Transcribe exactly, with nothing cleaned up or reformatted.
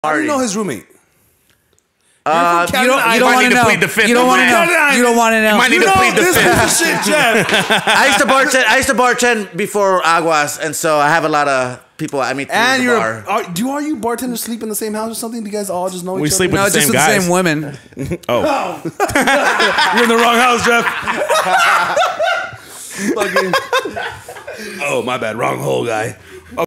How do you know his roommate? Uh, you don't, you don't want to know. The fifth you don't want to know. You don't want to know. You might need you to know, plead the this fifth. Is the shit, Jeff. I used to bartend. I used to bartend before Aguas, and so I have a lot of people I meet through and the you're, bar. Are, do all you bartenders sleep in the same house or something? Do you guys all just know we each sleep other? with No, the just same with guys. the same women. Oh, You're in the wrong house, Jeff. oh, my bad. Wrong hole, guy.